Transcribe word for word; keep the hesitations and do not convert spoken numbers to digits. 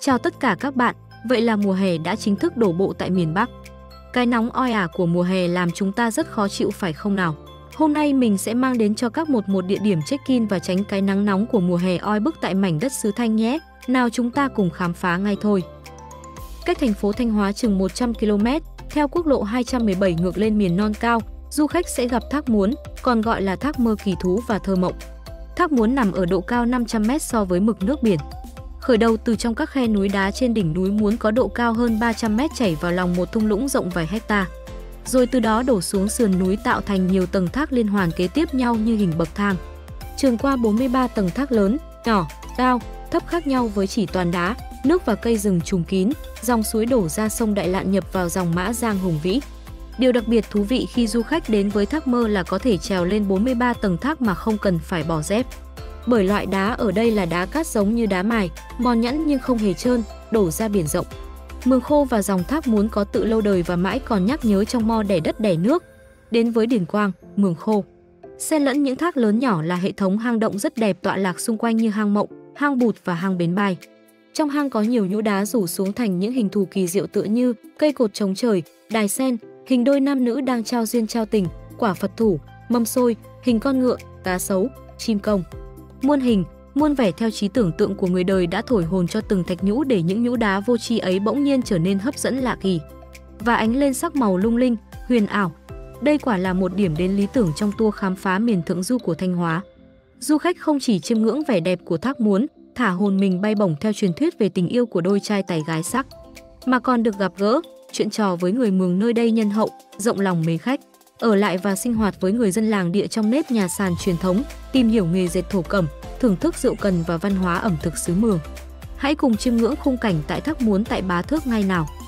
Chào tất cả các bạn, vậy là mùa hè đã chính thức đổ bộ tại miền Bắc. Cái nóng oi ả của mùa hè làm chúng ta rất khó chịu phải không nào? Hôm nay mình sẽ mang đến cho các một một địa điểm check-in và tránh cái nắng nóng của mùa hè oi bức tại mảnh đất xứ Thanh nhé. Nào chúng ta cùng khám phá ngay thôi. Cách thành phố Thanh Hóa chừng một trăm ki lô mét, theo quốc lộ hai trăm mười bảy ngược lên miền non cao, du khách sẽ gặp thác Muốn, còn gọi là thác mơ kỳ thú và thơ mộng. Thác Muốn nằm ở độ cao năm trăm mét so với mực nước biển. Khởi đầu từ trong các khe núi đá trên đỉnh núi Muốn có độ cao hơn ba trăm mét chảy vào lòng một thung lũng rộng vài hecta. Rồi từ đó đổ xuống sườn núi tạo thành nhiều tầng thác liên hoàn kế tiếp nhau như hình bậc thang. Trườn qua bốn mươi ba tầng thác lớn, nhỏ, cao, thấp khác nhau với chỉ toàn đá, nước và cây rừng trùm kín, dòng suối đổ ra sông Đại Lạn nhập vào dòng Mã Giang hùng vĩ. Điều đặc biệt thú vị khi du khách đến với thác Mơ là có thể trèo lên bốn mươi ba tầng thác mà không cần phải bỏ dép. Bởi loại đá ở đây là đá cát giống như đá mài, mòn nhẵn nhưng không hề trơn, đổ ra biển rộng. Mường Khô và dòng thác Muốn có tự lâu đời và mãi còn nhắc nhớ trong mo đẻ đất đẻ nước. Đến với Điền Quang, Mường Khô, xen lẫn những thác lớn nhỏ là hệ thống hang động rất đẹp tọa lạc xung quanh như hang Mộng, hang Bụt và hang Bến Bài. Trong hang có nhiều nhũ đá rủ xuống thành những hình thù kỳ diệu tựa như cây cột trống trời, đài sen, hình đôi nam nữ đang trao duyên trao tình, quả Phật thủ, mâm xôi, hình con ngựa, cá sấu, chim công. Muôn hình, muôn vẻ theo trí tưởng tượng của người đời đã thổi hồn cho từng thạch nhũ để những nhũ đá vô tri ấy bỗng nhiên trở nên hấp dẫn lạ kỳ và ánh lên sắc màu lung linh, huyền ảo. Đây quả là một điểm đến lý tưởng trong tour khám phá miền thượng du của Thanh Hóa. Du khách không chỉ chiêm ngưỡng vẻ đẹp của thác Muốn, thả hồn mình bay bổng theo truyền thuyết về tình yêu của đôi trai tài gái sắc, mà còn được gặp gỡ, chuyện trò với người Mường nơi đây nhân hậu, rộng lòng mến khách, ở lại và sinh hoạt với người dân làng địa trong nếp nhà sàn truyền thống, tìm hiểu nghề dệt thổ cẩm, thưởng thức rượu cần và văn hóa ẩm thực xứ Mường. Hãy cùng chiêm ngưỡng khung cảnh tại thác Muốn tại Bá Thước ngay nào.